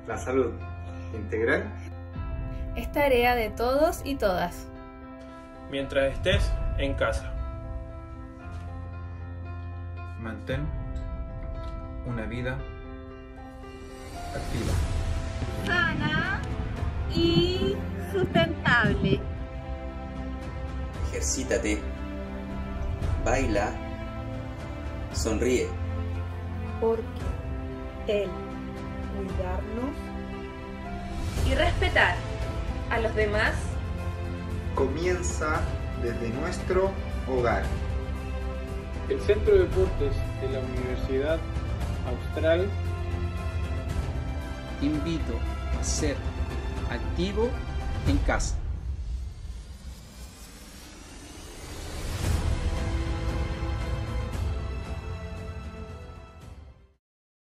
La salud integral es tarea de todos y todas. Mientras estés en casa. Mantén una vida activa, sana y sustentable. Ejercítate, baila, sonríe. Porque el cuidarnos Y respetar a los demás comienza desde nuestro hogar. El Centro de Deportes de la Universidad Austral invito a ser activo en casa.